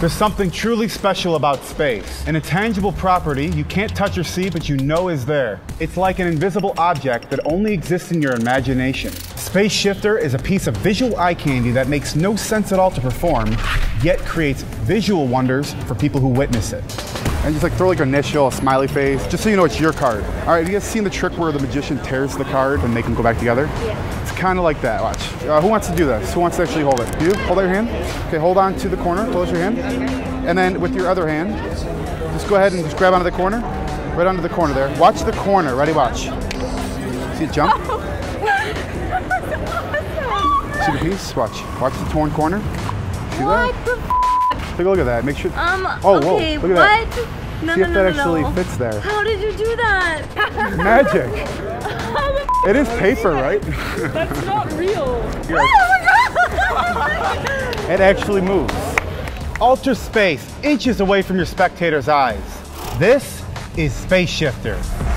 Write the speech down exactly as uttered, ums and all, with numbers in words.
There's something truly special about space. An intangible property you can't touch or see, but you know is there. It's like an invisible object that only exists in your imagination. Space Shifter is a piece of visual eye candy that makes no sense at all to perform, yet creates visual wonders for people who witness it. And just like throw like an initial, a smiley face, just so you know it's your card. All right, have you guys seen the trick where the magician tears the card and make them go back together? Yeah. It's kind of like that, watch. Uh, who wants to do this? Who wants to actually hold it? You? Hold out your hand. Okay, hold on to the corner, close your hand. And then with your other hand, just go ahead and just grab onto the corner. Right onto the corner there. Watch the corner, ready, watch. See it jump? See the piece? Watch. Watch the torn corner. See what that? the f? Take a look at that. Make sure. Um, oh, okay, whoa, look at what? that. No, See no, if no, that no, actually no. fits there. How did you do that? Magic. It is paper, right? That's not real. Here. It actually moves. Ultra space, inches away from your spectator's eyes. This is Space Shifter.